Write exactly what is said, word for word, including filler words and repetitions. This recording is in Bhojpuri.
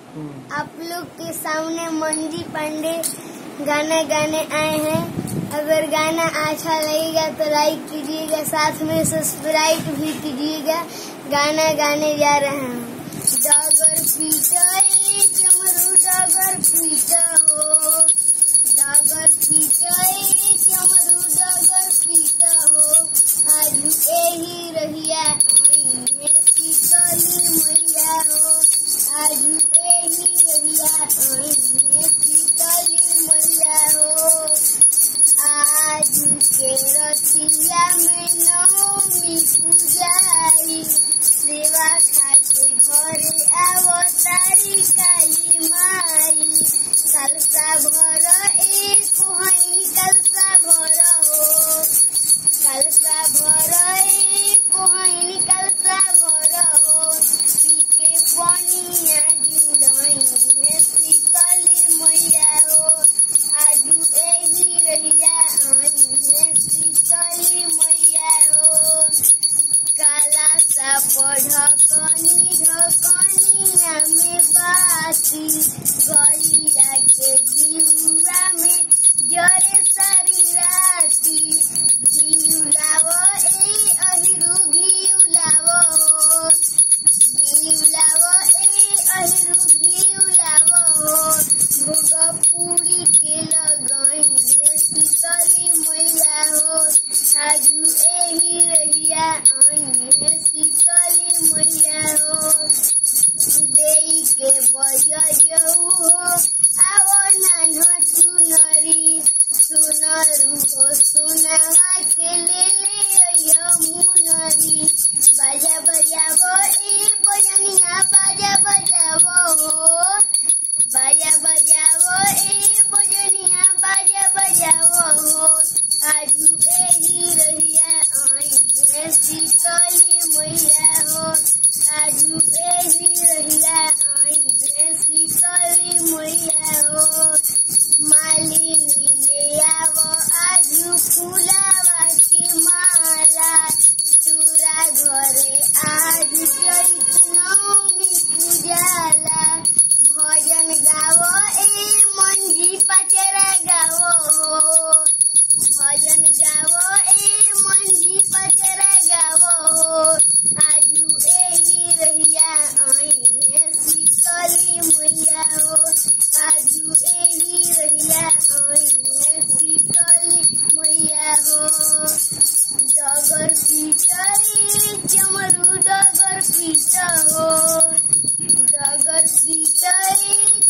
आप लोग के सामने मंजी पांडे गाना गाने आए हैं। अगर गाना अच्छा लगेगा तो लाइक कीजिएगा, साथ में सब्सक्राइब भी कीजिएगा। गाना गाने जा रहे हैं। डगर पीटा चमरू डगर पीटा हो, डगर पीटा चमरू डगर पीटा हो। आज एही रहिया आई है शीतली मैया हो, आज एही रहिया आई है शीतली मैया हो। आज के रतिया में नवमी पूजाई, सेवा खाके घरे अवतारी काली माई। कलसा भर एक होई कलसा भर हो, कलसा भर एक होई कलसा भर हो। पीके पनिया जुड़ई है शीतली मैया हो, आज एही रहिया आई है शीतली मैया हो। काला सा ढकनी ढकनिया में बाती, गलिया के जीवा में जरे सारी राती। घी लावो ए अहिरू घी लावो, घी लावो ए अहिरू घी लावो। भोग पूरी के लगई है शीतली मैया हो, आज एही रहिया आई है शीतली मैया हो। देई के बजऊ हो आवो नान्हा चुनरी, सुनरू हो सुनवा के ले ले मुनरी। बाजा बजावो ए बजनिया बाजा बजावो हो, बाजा बजावो ए बजनिया बाजा बजावो हो। आज एही रहिया आई है शीतली मैया हो, आज एही रहिया आई है शीतली मैया हो। मालिनी ले आवो आज फुलावा के माला, तोरा घरे आज चैत नवमी पूजाला। भजन गावो ए मंजी पचरा गावो हो, भजन गावो ए मंजी पचरा गावो हो। आजू एही रहिया आई है शीतली मैया हो, आजू एही रहिया आई है शीतली मैया हो। डगर पीटा चमरू डगर पीटा हो, डगर पीटा